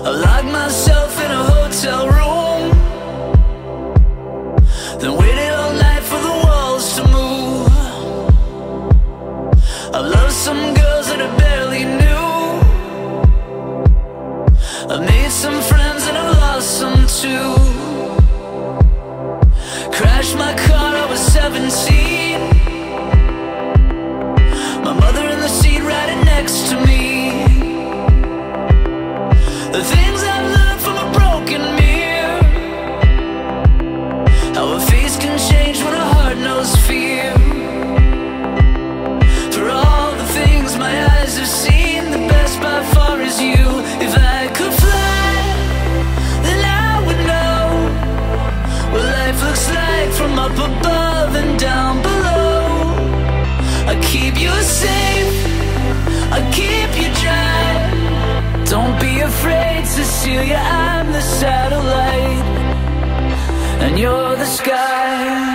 I locked myself in a hotel room, then waited all night for the walls to move. I've loved some girls that I barely knew. I've made some friends and I've lost some too. Crashed my car, I was 17. My mother in the seat riding next to me. The things I've learned from a broken mirror, how a face can change when a heart knows fear. For all the things my eyes have seen, the best by far is you. If I could fly, then I would know what life looks like from up above and down below. I keep you safe, I keep you dry. Don't be afraid, Cecilia, I'm the satellite, and you're the sky.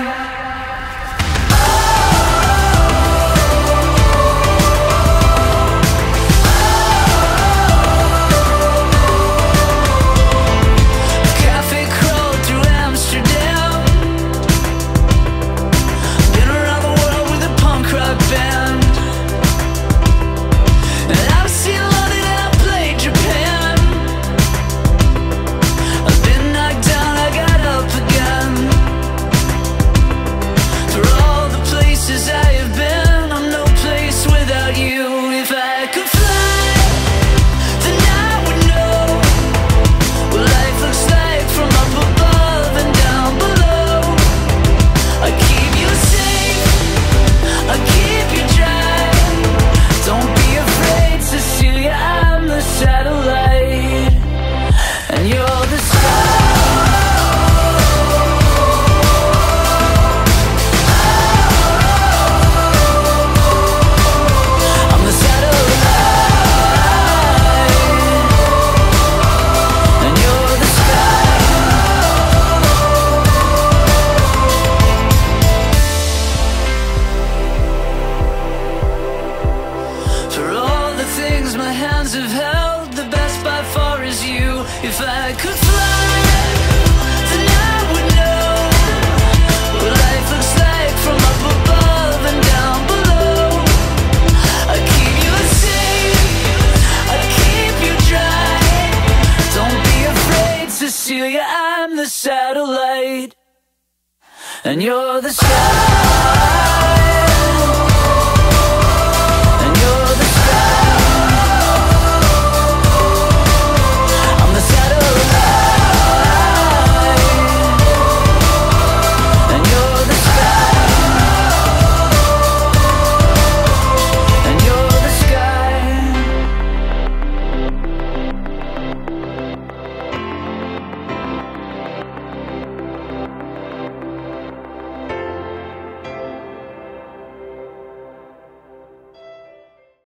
Have held, the best by far is you. If I could fly, then I would know what life looks like from up above and down below. I keep you safe, I keep you dry. Don't be afraid, Cecilia, I'm the satellite, and you're the sky.